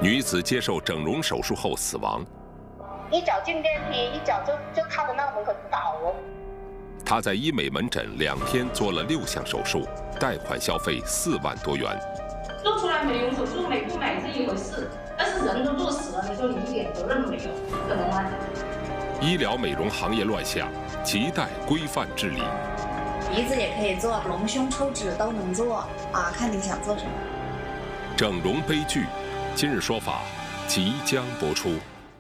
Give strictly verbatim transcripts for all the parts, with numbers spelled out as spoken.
女子接受整容手术后死亡， 一脚进电梯，一脚就就靠着那个门口倒了。 她在医美门诊两天做了六项手术，贷款消费四万多元。 做出来美容手术美不美是一回事，但是人都做死了，你说你一点责任都没有，可能吗？ 医疗美容行业乱象，亟待规范治理。 鼻子也可以做，隆胸抽脂都能做啊，看你想做什么。 整容悲剧，今日说法即将播出。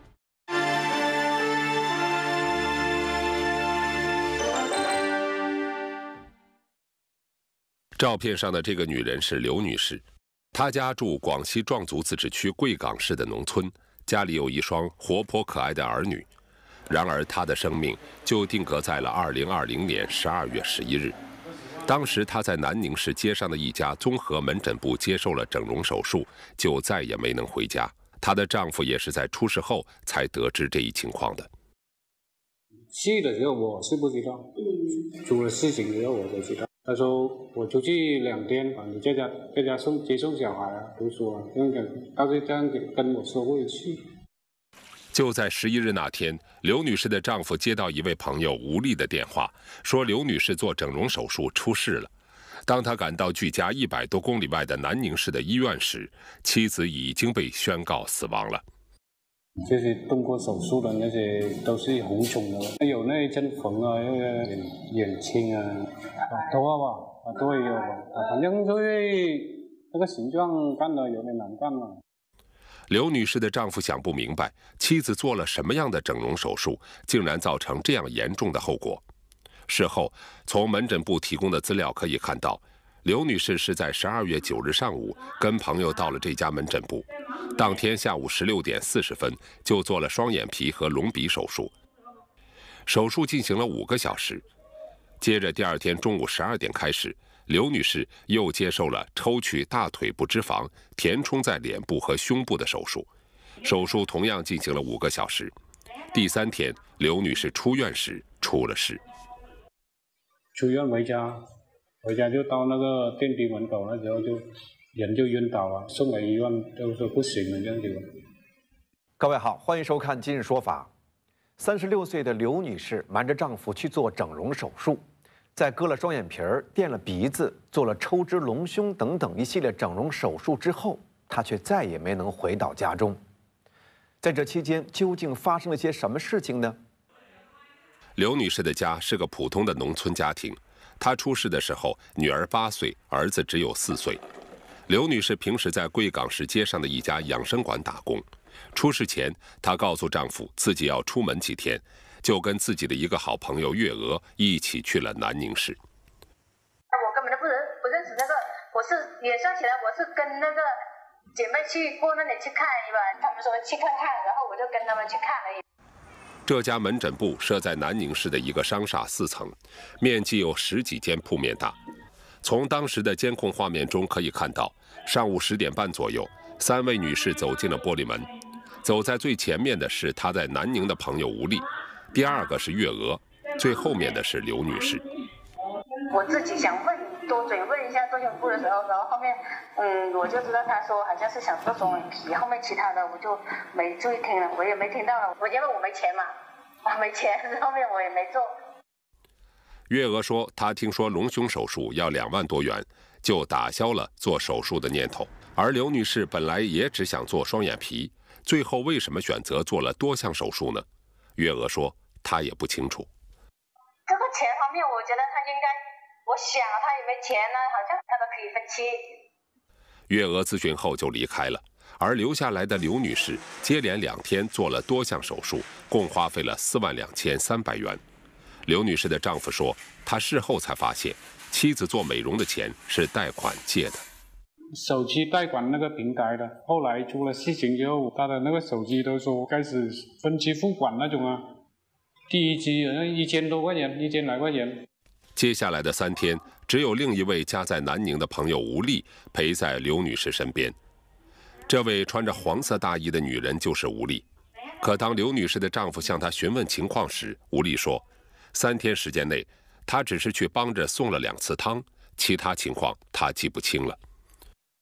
照片上的这个女人是刘女士，她家住广西壮族自治区贵港市的农村，家里有一双活泼可爱的儿女。然而，她的生命就定格在了二零二零年十二月十一日。当时，她在南宁市街上的一家综合门诊部接受了整容手术，就再也没能回家。她的丈夫也是在出事后才得知这一情况的。 去的时候我是不知道，出了事情之后我才知道。他说我出去两天，你在家在家送接送小孩啊，读书啊，这样讲，他就这样跟我说过一次。 就在十一日那天，刘女士的丈夫接到一位朋友吴丽的电话，说刘女士做整容手术出事了。当他赶到距家一百多公里外的南宁市的医院时，妻子已经被宣告死亡了。 这些动过手术的那些都是红肿的，有那针缝啊，那个眼眼青啊，头发吧，都会有吧，反正就是那个形状干的有点难干嘛。 刘女士的丈夫想不明白，妻子做了什么样的整容手术，竟然造成这样严重的后果。事后，从门诊部提供的资料可以看到，刘女士是在十二月九日上午跟朋友到了这家门诊部，当天下午十六点四十分就做了双眼皮和隆鼻手术。手术进行了五个小时，接着第二天中午十二点开始，刘女士又接受了抽取大腿部脂肪、填充在脸部和胸部的手术，手术同样进行了五个小时。第三天，刘女士出院时出了事。 出院回家，回家就到那个电梯门口，那时候就人就晕倒了，送来医院就说不行了，这样子。 各位好，欢迎收看《今日说法》。三十六岁的刘女士瞒着丈夫去做整容手术。在割了双眼皮儿、垫了鼻子、做了抽脂隆胸等等一系列整容手术之后，她却再也没能回到家中。在这期间，究竟发生了些什么事情呢？ 刘女士的家是个普通的农村家庭，她出事的时候，女儿八岁，儿子只有四岁。刘女士平时在贵港市街上的一家养生馆打工。出事前，她告诉丈夫自己要出门几天。就跟自己的一个好朋友月娥一起去了南宁市。 我根本就不认不认识那个，我是也算起来我是跟那个姐妹去过那里去看一把，他们说去看看，然后我就跟他们去看了一。 这家门诊部设在南宁市的一个商厦四层，面积有十几间铺面大。从当时的监控画面中可以看到，上午十点半左右，三位女士走进了玻璃门，走在最前面的是她在南宁的朋友吴丽。第二个是月娥，最后面的是刘女士。 我自己想问多嘴问一下做胸部的时候，然后后面嗯我就知道他说好像是想做双眼皮，后面其他的我就没注意听了，我也没听到了，我因为我没钱嘛，我没钱，后面我也没做。 月娥说，她听说隆胸手术要两万多元，就打消了做手术的念头。而刘女士本来也只想做双眼皮，最后为什么选择做了多项手术呢？月娥说，她也不清楚。 这个钱方面，我觉得他应该，我想他也没钱呢，好像他都可以分期。 月娥咨询后就离开了，而留下来的刘女士接连两天做了多项手术，共花费了四万两千三百元。刘女士的丈夫说，他事后才发现，妻子做美容的钱是贷款借的。 手机贷款那个平台的，后来出了事情之后，他的那个手机都说开始分期付款那种啊，第一期好像一千多块钱，一千来块钱。 接下来的三天，只有另一位家在南宁的朋友吴丽陪在刘女士身边。这位穿着黄色大衣的女人就是吴丽。可当刘女士的丈夫向她询问情况时，吴丽说，三天时间内，她只是去帮着送了两次汤，其他情况她记不清了。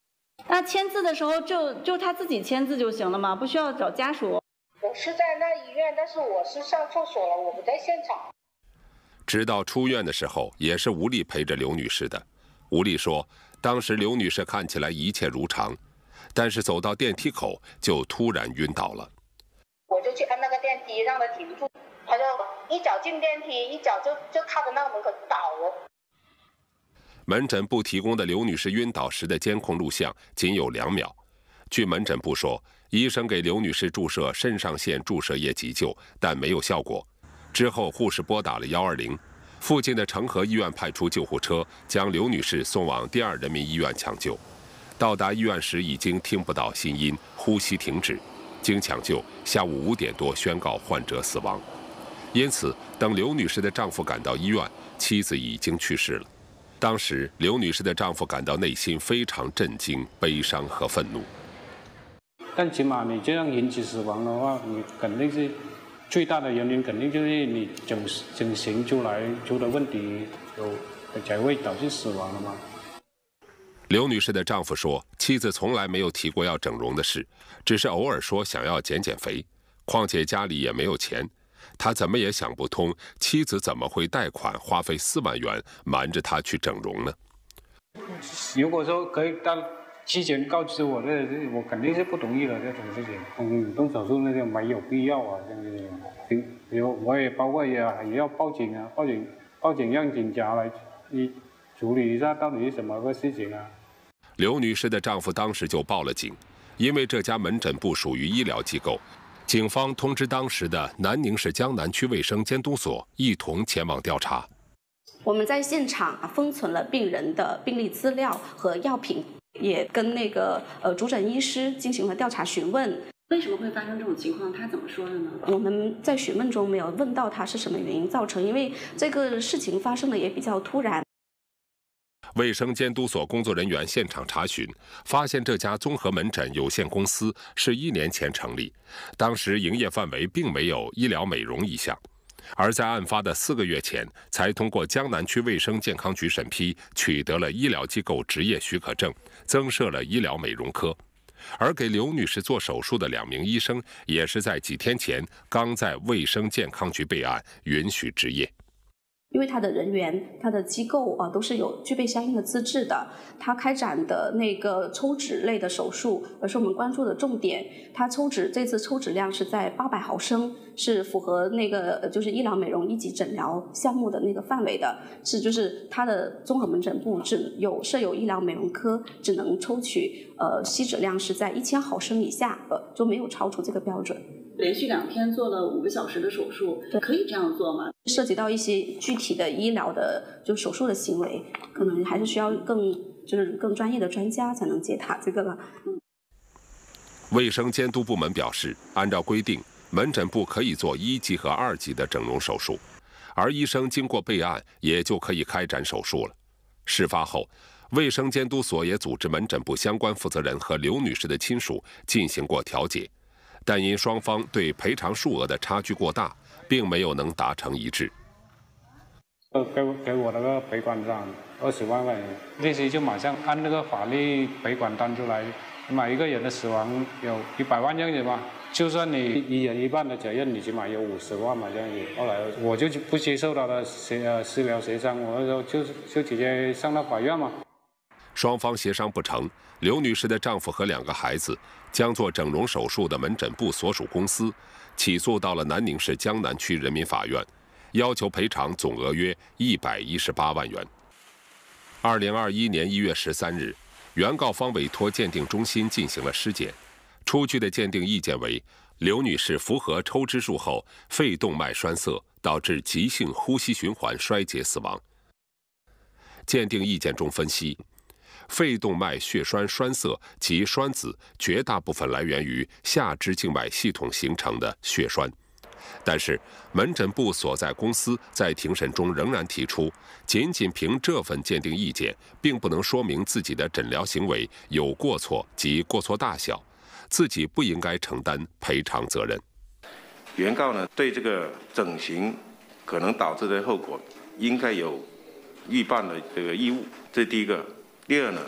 那签字的时候就就他自己签字就行了吗？不需要找家属？ 我是在那医院，但是我是上厕所了，我不在现场。 直到出院的时候，也是吴丽陪着刘女士的。吴丽说，当时刘女士看起来一切如常，但是走到电梯口就突然晕倒了。 我就去按那个电梯，让他停住，他就一脚进电梯，一脚就就踏着那个门口倒了。 门诊部提供的刘女士晕倒时的监控录像仅有两秒。据门诊部说，医生给刘女士注射肾上腺注射液急救，但没有效果。之后，护士拨打了一二零，附近的成和医院派出救护车，将刘女士送往第二人民医院抢救。到达医院时，已经听不到心音，呼吸停止。经抢救，下午五点多宣告患者死亡。因此，等刘女士的丈夫赶到医院，妻子已经去世了。当时，刘女士的丈夫感到内心非常震惊、悲伤和愤怒。 但起码你这样引起死亡的话，你肯定是最大的原因，肯定就是你整整形出来出的问题，有才会导致死亡的嘛。 刘女士的丈夫说，妻子从来没有提过要整容的事，只是偶尔说想要减减肥，况且家里也没有钱。他怎么也想不通，妻子怎么会贷款花费四万元瞒着他去整容呢？ 如果说可以当提前告知我的，我肯定是不同意的这种事情。嗯，动手术那些没有必要啊，这样子。比如我也包括也也要报警啊，报警报警让警察来一处理一下到底是什么个事情啊。 刘女士的丈夫当时就报了警，因为这家门诊部属于医疗机构。警方通知当时的南宁市江南区卫生监督所，一同前往调查。 我们在现场啊封存了病人的病历资料和药品，也跟那个呃主诊医师进行了调查询问。 为什么会发生这种情况？他怎么说的呢？ 我们在询问中没有问到他是什么原因造成，因为这个事情发生的也比较突然。 卫生监督所工作人员现场查询，发现这家综合门诊有限公司是一年前成立，当时营业范围并没有医疗美容一项，而在案发的四个月前，才通过江南区卫生健康局审批，取得了医疗机构执业许可证，增设了医疗美容科。而给刘女士做手术的两名医生，也是在几天前刚在卫生健康局备案，允许执业。 因为他的人员、他的机构啊，都是有具备相应的资质的。他开展的那个抽脂类的手术，而是我们关注的重点。他抽脂这次抽脂量是在八百毫升，是符合那个就是医疗美容一级诊疗项目的那个范围的。是就是他的综合门诊部只有设有医疗美容科，只能抽取呃吸脂量是在一千毫升以下，呃就没有超出这个标准。 连续两天做了五个小时的手术，可以这样做吗？ 涉及到一些具体的医疗的就手术的行为，可能还是需要更就是更专业的专家才能解答这个了。嗯。 卫生监督部门表示，按照规定，门诊部可以做一级和二级的整容手术，而医生经过备案也就可以开展手术了。事发后，卫生监督所也组织门诊部相关负责人和刘女士的亲属进行过调解。但因双方对赔偿数额的差距过大，并没有能达成一致。 呃，给给我那个赔款单二十万块钱，律师就马上按那个法律赔款单出来，每一个人的死亡有一百万这样子嘛，就算你一人一半的责任，你起码有五十万嘛这样子。后来我就不接受他的协呃私了协商，我那时候就就直接上到法院嘛。 双方协商不成，刘女士的丈夫和两个孩子将做整容手术的门诊部所属公司起诉到了南宁市江南区人民法院，要求赔偿总额约一百一十八万元。二零二一年一月十三日，原告方委托鉴定中心进行了尸检，出具的鉴定意见为刘女士符合抽脂术后肺动脉栓塞，导致急性呼吸循环衰竭死亡。鉴定意见中分析，肺动脉血栓栓塞及栓子绝大部分来源于下肢静脉系统形成的血栓，但是门诊部所在公司在庭审中仍然提出，仅仅凭这份鉴定意见，并不能说明自己的诊疗行为有过错及过错大小，自己不应该承担赔偿责任。 原告呢，对这个整形可能导致的后果，应该有预判的这个义务，这是第一个。第二呢，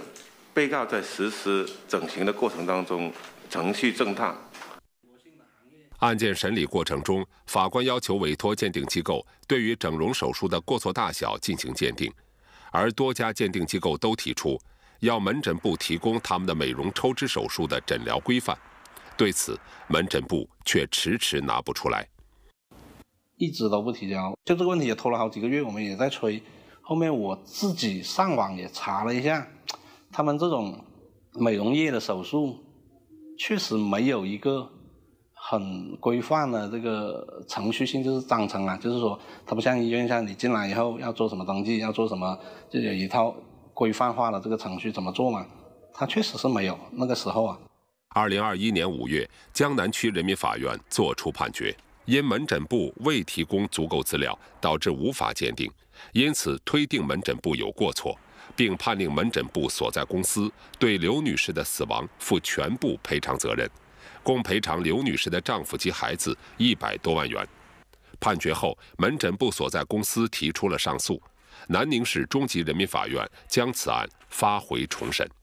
被告在实施整形的过程当中程序正当。 案件审理过程中，法官要求委托鉴定机构对于整容手术的过错大小进行鉴定，而多家鉴定机构都提出要门诊部提供他们的美容抽脂手术的诊疗规范，对此门诊部却迟迟拿不出来， 一直都不提交。就这个问题也拖了好几个月，我们也在催。后面我自己上网也查了一下，他们这种美容业的手术确实没有一个很规范的这个程序性，就是章程啊，就是说它不像医院，像你进来以后要做什么登记，要做什么，就有一套规范化的这个程序怎么做嘛，它确实是没有。那个时候啊， 二零二一年五月，江南区人民法院作出判决，因门诊部未提供足够资料，导致无法鉴定，因此推定门诊部有过错，并判令门诊部所在公司对刘女士的死亡负全部赔偿责任，共赔偿刘女士的丈夫及孩子一百多万元。判决后，门诊部所在公司提出了上诉，南宁市中级人民法院将此案发回重审。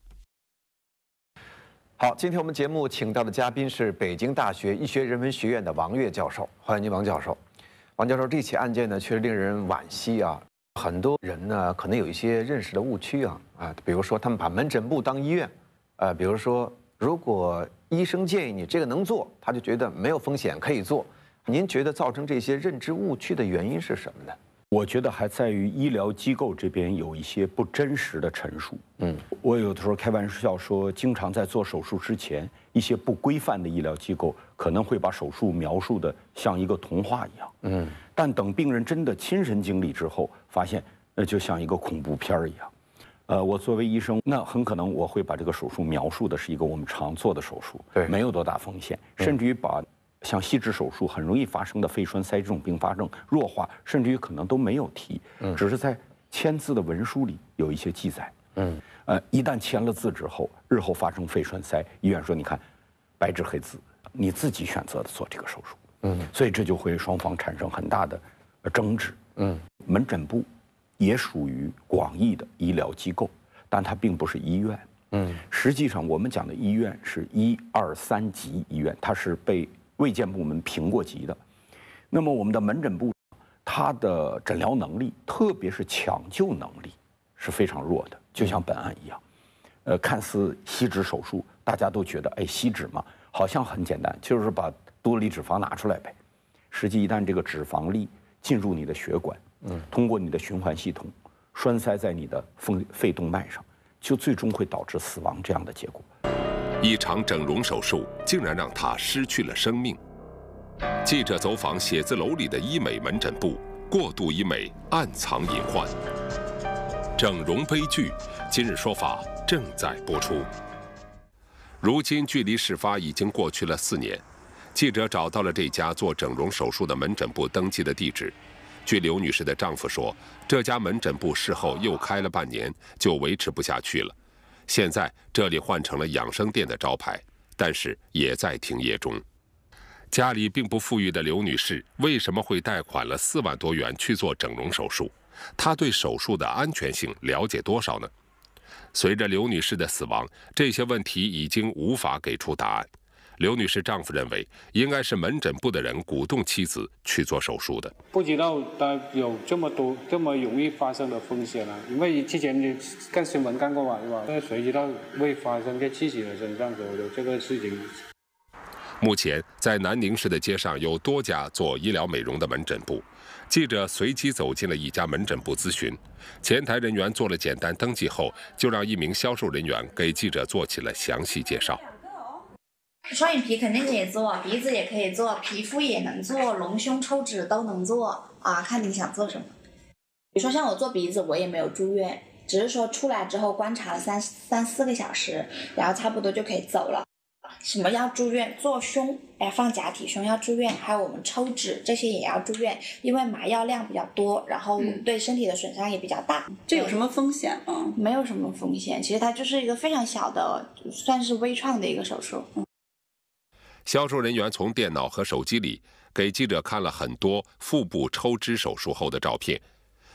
好，今天我们节目请到的嘉宾是北京大学医学人文学院的王悦教授，欢迎您，王教授。王教授，这起案件呢，确实令人惋惜啊。很多人呢，可能有一些认识的误区啊啊，比如说他们把门诊部当医院，呃，比如说如果医生建议你这个能做，他就觉得没有风险可以做。您觉得造成这些认知误区的原因是什么呢？ 我觉得还在于医疗机构这边有一些不真实的陈述。嗯，我有的时候开玩笑说，经常在做手术之前，一些不规范的医疗机构可能会把手术描述的像一个童话一样。嗯，但等病人真的亲身经历之后，发现那就像一个恐怖片一样。呃，我作为医生，那很可能我会把这个手术描述的是一个我们常做的手术，对，没有多大风险，甚至于把像吸脂手术很容易发生的肺栓塞这种并发症弱化，甚至于可能都没有提，嗯，只是在签字的文书里有一些记载，嗯，呃，一旦签了字之后，日后发生肺栓塞，医院说你看，白纸黑字，你自己选择的做这个手术，嗯，所以这就会双方产生很大的争执，嗯，门诊部也属于广义的医疗机构，但它并不是医院，嗯，实际上我们讲的医院是一二三级医院，它是被卫健部门评过级的。那么我们的门诊部，它的诊疗能力，特别是抢救能力是非常弱的，就像本案一样。呃，看似吸脂手术，大家都觉得，哎，吸脂嘛，好像很简单，就是把多里脂肪拿出来呗。实际一旦这个脂肪粒进入你的血管，嗯，通过你的循环系统，栓塞在你的肺肺动脉上，就最终会导致死亡这样的结果。 一场整容手术竟然让他失去了生命。记者走访写字楼里的医美门诊部，过度医美暗藏隐患。整容悲剧，今日说法正在播出。如今距离事发已经过去了四年，记者找到了这家做整容手术的门诊部登记的地址。据刘女士的丈夫说，这家门诊部事后又开了半年，就维持不下去了。现在这里换成了养生店的招牌，但是也在停业中。家里并不富裕的刘女士为什么会贷款了四万多元去做整容手术？她对手术的安全性了解多少呢？随着刘女士的死亡，这些问题已经无法给出答案。刘女士丈夫认为，应该是门诊部的人鼓动妻子去做手术的。 不知道他有这么多这么容易发生的风险啊！因为之前你看新闻看过嘛，是吧？但谁知道会发生在自己的身上的这个事情。 目前，在南宁市的街上有多家做医疗美容的门诊部。记者随机走进了一家门诊部咨询，前台人员做了简单登记后，就让一名销售人员给记者做起了详细介绍。 双眼皮肯定可以做，鼻子也可以做，皮肤也能做，隆胸抽脂都能做啊，看你想做什么。比如说像我做鼻子，我也没有住院，只是说出来之后观察了三三四个小时，然后差不多就可以走了。什么要住院？做胸，哎，放假体胸要住院，还有我们抽脂这些也要住院，因为麻药量比较多，然后对身体的损伤也比较大。 嗯、这有什么风险吗？ 没有什么风险，其实它就是一个非常小的，算是微创的一个手术。嗯销售人员从电脑和手机里给记者看了很多腹部抽脂手术后的照片。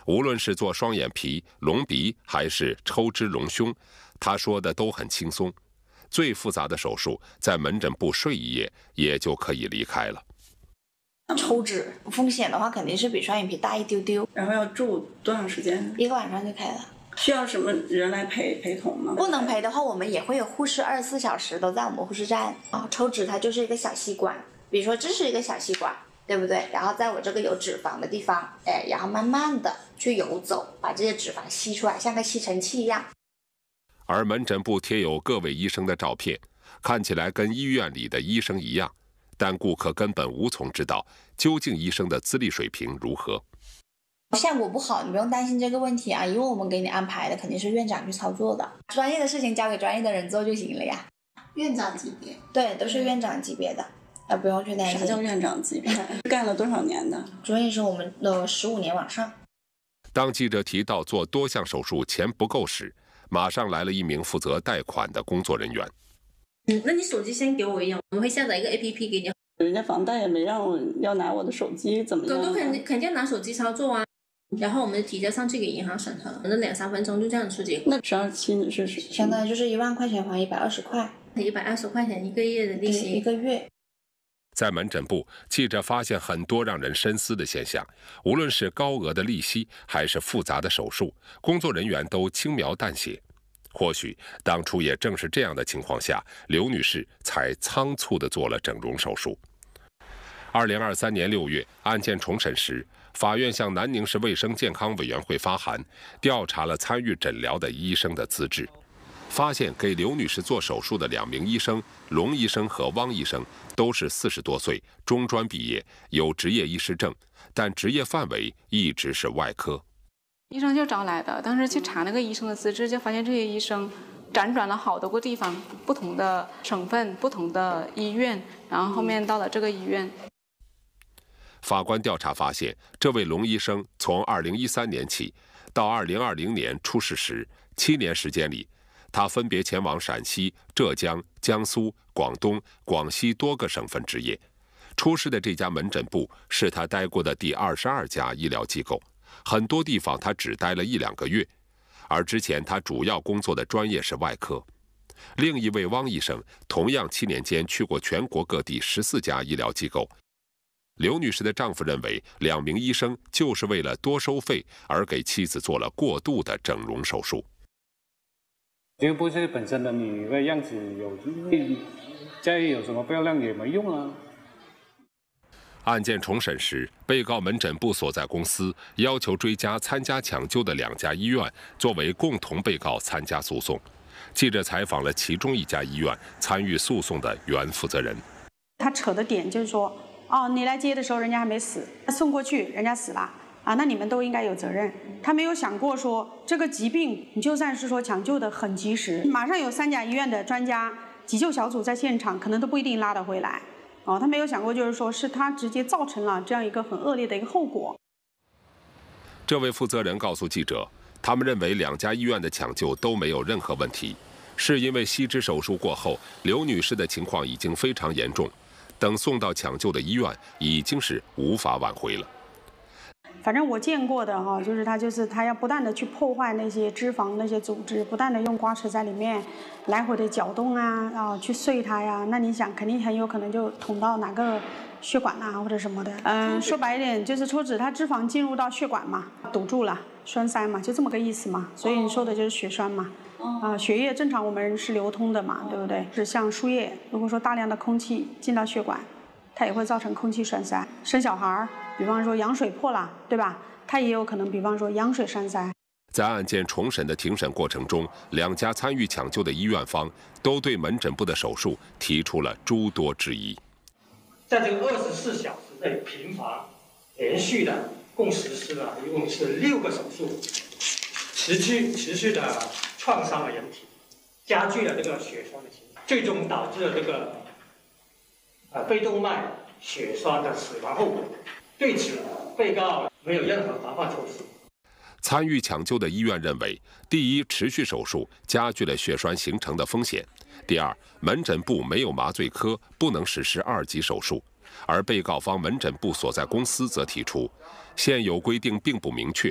无论是做双眼皮、隆鼻还是抽脂隆胸，他说的都很轻松。最复杂的手术，在门诊部睡一夜也就可以离开了。 抽脂风险的话，肯定是比双眼皮大一丢丢。 然后要住多长时间？ 一个晚上就开了。 需要什么人来陪陪同吗？ 不能陪的话，我们也会有护士，二十四小时都在我们护士站啊。抽脂它就是一个小吸管，比如说这是一个小吸管，对不对？然后在我这个有脂肪的地方，哎，然后慢慢的去游走，把这些脂肪吸出来，像个吸尘器一样。 而门诊部贴有各位医生的照片，看起来跟医院里的医生一样，但顾客根本无从知道究竟医生的资历水平如何。 效果不好，你不用担心这个问题啊，因为我们给你安排的肯定是院长去操作的，专业的事情交给专业的人做就行了呀。 院长级别？ 对，都是院长级别的，呃，不用去担心。 啥叫院长级别？干了多少年的？ 主任医生，我们的十五年往上。 当记者提到做多项手术钱不够时，马上来了一名负责贷款的工作人员。 嗯，那你手机先给我一样，我们会下载一个 A P P 给你。 人家房贷也没让我要拿我的手机，怎么样？ 都肯定肯定要拿手机操作啊。然后我们提交上去给银行审核，可能两三分钟就这样出结果。 那十二期是相当于就是一万块钱还一百二十块， 一百二十块钱一个月的利息， 一个月。 在门诊部，记者发现很多让人深思的现象，无论是高额的利息，还是复杂的手术，工作人员都轻描淡写。或许当初也正是这样的情况下，刘女士才仓促地做了整容手术。二零二三年六月，案件重审时，法院向南宁市卫生健康委员会发函，调查了参与诊疗的医生的资质，发现给刘女士做手术的两名医生，龙医生和汪医生，都是四十多岁，中专毕业，有执业医师证，但职业范围一直是外科。 医生就招来的，当时去查那个医生的资质，就发现这些医生辗转了好多个地方，不同的省份、不同的医院，然后后面到了这个医院。 法官调查发现，这位龙医生从二零一三年起到二零二零年出事时，七年时间里，他分别前往陕西、浙江、江苏、广东、广西多个省份执业。出事的这家门诊部是他待过的第二十二家医疗机构，很多地方他只待了一两个月。而之前他主要工作的专业是外科。另一位汪医生同样七年间去过全国各地十四家医疗机构。刘女士的丈夫认为，两名医生就是为了多收费而给妻子做了过度的整容手术。 又不是本身的你的样子有，再有什么漂亮也没用啊。 案件重审时，被告门诊部所在公司要求追加参加抢救的两家医院作为共同被告参加诉讼。记者采访了其中一家医院参与诉讼的原负责人。 他扯的点就是说，哦，你来接的时候人家还没死，送过去人家死了啊，那你们都应该有责任。他没有想过说这个疾病，你就算是说抢救的很及时，马上有三甲医院的专家急救小组在现场，可能都不一定拉得回来。哦，他没有想过，就是说是他直接造成了这样一个很恶劣的一个后果。 这位负责人告诉记者，他们认为两家医院的抢救都没有任何问题，是因为吸脂手术过后，刘女士的情况已经非常严重，等送到抢救的医院已经是无法挽回了。 反正我见过的哈，就是他就是他要不断的去破坏那些脂肪那些组织，不断的用刮齿在里面来回的搅动啊，啊去碎它呀，那你想肯定很有可能就捅到哪个血管啊或者什么的。嗯，说白一点就是抽脂，它脂肪进入到血管嘛，堵住了，栓塞嘛，就这么个意思嘛。所以你说的就是血栓嘛。啊，血液正常我们人是流通的嘛，对不对？是像输液，如果说大量的空气进到血管，它也会造成空气栓塞。生小孩儿，比方说羊水破了，对吧？它也有可能，比方说羊水栓塞。 在案件重审的庭审过程中，两家参与抢救的医院方都对门诊部的手术提出了诸多质疑。 在这个二十四小时内频繁、连续的，共实施了一共是六个手术，持续持续的创伤了人体，加剧了这个血栓的形成，最终导致了这个呃肺动脉血栓的死亡后果。对此，被告没有任何防范措施。 参与抢救的医院认为，第一，持续手术加剧了血栓形成的风险；第二，门诊部没有麻醉科，不能实施二级手术。而被告方门诊部所在公司则提出，现有规定并不明确，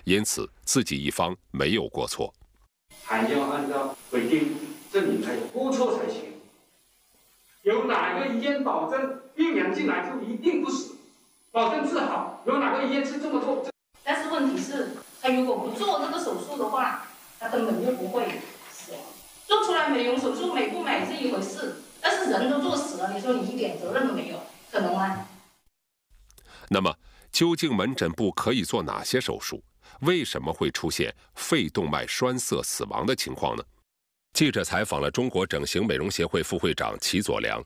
因此自己一方没有过错。 还要按照规定证明他有过错才行。有哪个医院保证病人进来就一定不死，保证治好？有哪个医院是这么做？ 但是问题是，他如果不做这个手术的话，他根本就不会死亡。做出来美容手术美不美是一回事，但是人都做死了，你说你一点责任都没有，可能吗？ 那么，究竟门诊部可以做哪些手术？为什么会出现肺动脉栓塞死亡的情况呢？记者采访了中国整形美容协会副会长齐佐良。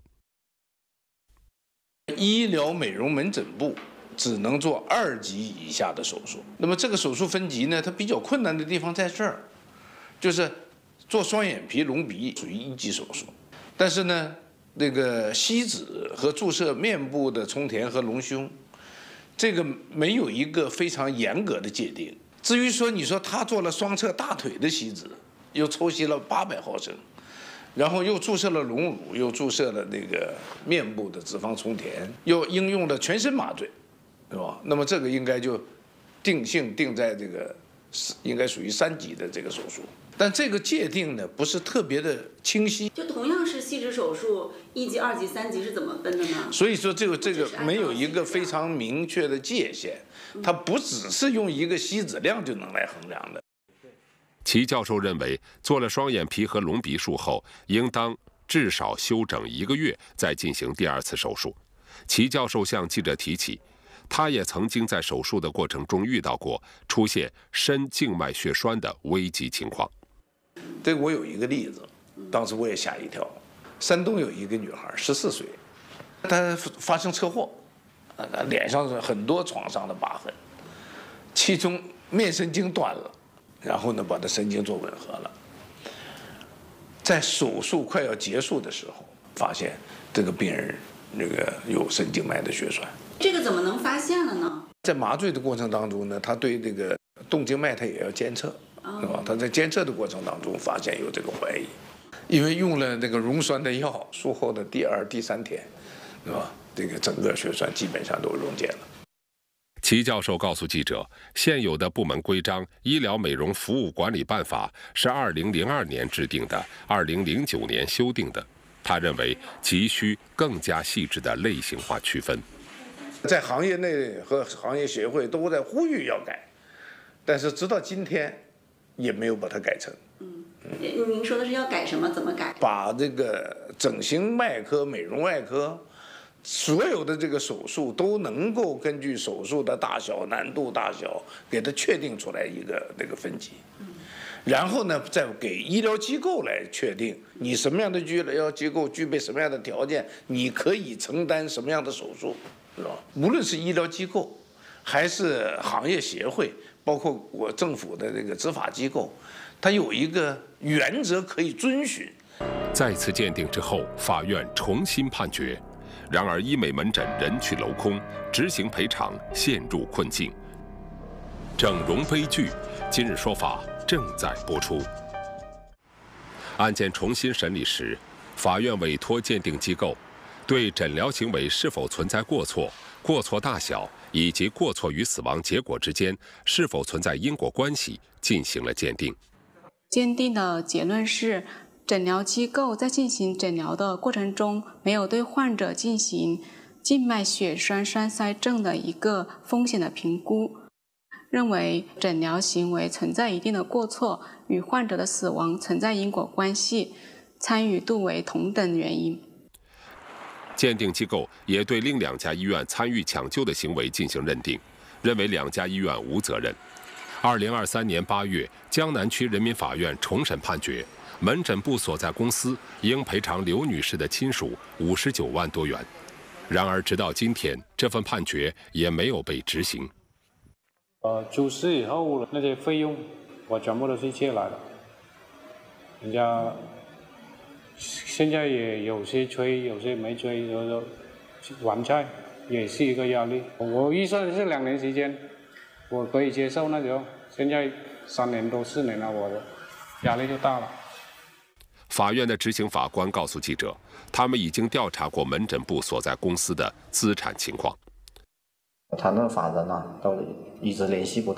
医疗美容门诊部只能做二级以下的手术。那么这个手术分级呢，它比较困难的地方在这儿，就是做双眼皮隆鼻属于一级手术，但是呢，那个吸脂和注射面部的充填和隆胸，这个没有一个非常严格的界定。至于说你说他做了双侧大腿的吸脂，又抽吸了八百毫升，然后又注射了隆乳，又注射了那个面部的脂肪充填，又应用了全身麻醉，是吧？那么这个应该就定性定在这个应该属于三级的这个手术，但这个界定呢不是特别的清晰。 就同样是吸脂手术，一级、二级、三级是怎么分的呢？ 所以说这个这个没有一个非常明确的界限，它不只是用一个吸脂量就能来衡量的。 齐教授认为，做了双眼皮和隆鼻术后，应当至少休整一个月，再进行第二次手术。齐教授向记者提起，他也曾经在手术的过程中遇到过出现深静脉血栓的危急情况。 这个我有一个例子，当时我也吓一跳。山东有一个女孩，十四岁，她发生车祸，脸上是很多创伤的疤痕，其中面神经断了。然后呢，把它神经做吻合了。在手术快要结束的时候，发现这个病人那个有深静脉的血栓。 这个怎么能发现了呢？ 在麻醉的过程当中呢，他对这个动静脉他也要监测，是吧？他在监测的过程当中发现有这个怀疑，因为用了那个溶栓的药，术后的第二、第三天，是吧？这个整个血栓基本上都溶解了。 齐教授告诉记者，现有的部门规章《医疗美容服务管理办法》是二零零二年制定的，二零零九年修订的。他认为急需更加细致的类型化区分。 在行业内和行业协会都在呼吁要改，但是直到今天也没有把它改成。 嗯，您说的是要改什么？怎么改？ 把这个整形外科、美容外科。所有的这个手术都能够根据手术的大小、难度大小，给它确定出来一个那个分级，然后呢，再给医疗机构来确定你什么样的医疗机构具备什么样的条件，你可以承担什么样的手术，是吧？无论是医疗机构，还是行业协会，包括我政府的这个执法机构，它有一个原则可以遵循。 再次鉴定之后，法院重新判决。然而，医美门诊人去楼空，执行赔偿陷入困境。整容悲剧，今日说法正在播出。案件重新审理时，法院委托鉴定机构对诊疗行为是否存在过错、过错大小以及过错与死亡结果之间是否存在因果关系进行了鉴定。 鉴定的结论是，诊疗机构在进行诊疗的过程中，没有对患者进行静脉血栓栓塞症的一个风险的评估，认为诊疗行为存在一定的过错，与患者的死亡存在因果关系，参与度为同等原因。 鉴定机构也对另两家医院参与抢救的行为进行认定，认为两家医院无责任。二零二三年八月，江南区人民法院重审判决。门诊部所在公司应赔偿刘女士的亲属五十九万多元，然而直到今天，这份判决也没有被执行。 呃，出事以后那些费用我全部都是借来的，人家现在也有些催，有些没催，有时候还债也是一个压力。我预算是两年时间，我可以接受那时候，现在三年多四年了，我的压力就大了。 法院的执行法官告诉记者，他们已经调查过门诊部所在公司的资产情况。 他那法人啊，都一直联系不到，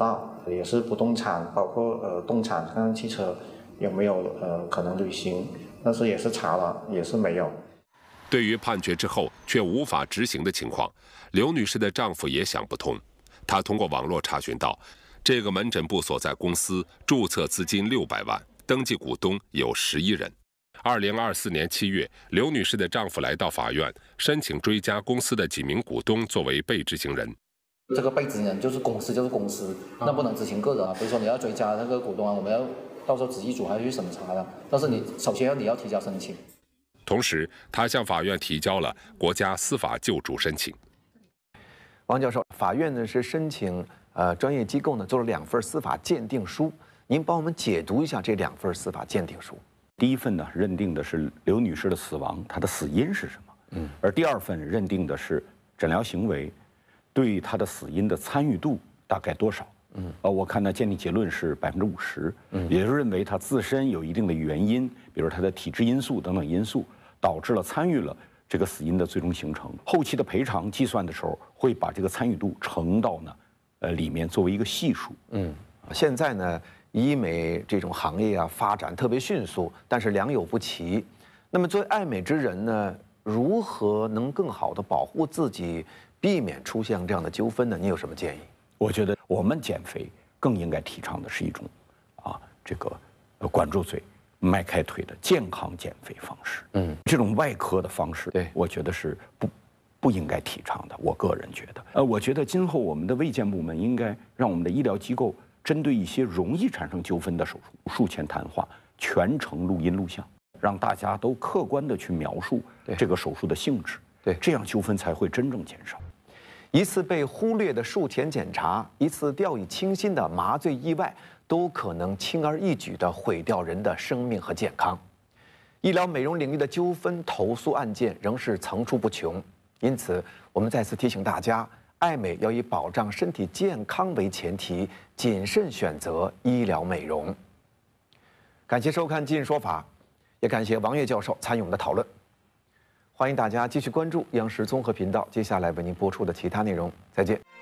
也是不动产，包括呃动产，看看汽车有没有呃可能履行，但是也是查了，也是没有。 对于判决之后却无法执行的情况，刘女士的丈夫也想不通。他通过网络查询到，这个门诊部所在公司注册资金六百万，登记股东有十一人。二零二四年七月，刘女士的丈夫来到法院，申请追加公司的几名股东作为被执行人。 这个被执行人就是公司，就是公司，那不能执行个人啊。比如说你要追加那个股东啊，我们要到时候执行组还要去审查的。但是你首先要你要提交申请。 同时，他向法院提交了国家司法救助申请。 王教授，法院呢是申请呃专业机构呢做了两份司法鉴定书，您帮我们解读一下这两份司法鉴定书。 第一份呢认定的是刘女士的死亡，她的死因是什么？嗯，而第二份认定的是诊疗行为对她的死因的参与度大概多少？嗯，呃，我看呢鉴定结论是百分之五十，嗯，也就是认为她自身有一定的原因，比如她的体质因素等等因素导致了参与了这个死因的最终形成。后期的赔偿计算的时候会把这个参与度乘到呢，呃里面作为一个系数。 嗯，现在呢医美这种行业啊发展特别迅速，但是良莠不齐。那么作为爱美之人呢，如何能更好地保护自己，避免出现这样的纠纷呢？你有什么建议？ 我觉得我们减肥更应该提倡的是一种，啊，这个呃管住嘴、迈开腿的健康减肥方式。嗯，这种外科的方式，对，我觉得是不不应该提倡的。我个人觉得，呃，我觉得今后我们的卫健部门应该让我们的医疗机构针对一些容易产生纠纷的手术，术前谈话全程录音录像，让大家都客观地去描述这个手术的性质。对，这样纠纷才会真正减少。 一次被忽略的术前检查，一次掉以轻心的麻醉意外，都可能轻而易举地毁掉人的生命和健康。医疗美容领域的纠纷投诉案件仍是层出不穷，因此我们再次提醒大家，爱美要以保障身体健康为前提，谨慎选择医疗美容。感谢收看《今日说法》，也感谢王玥教授参与我们的讨论。欢迎大家继续关注央视综合频道接下来为您播出的其他内容。再见。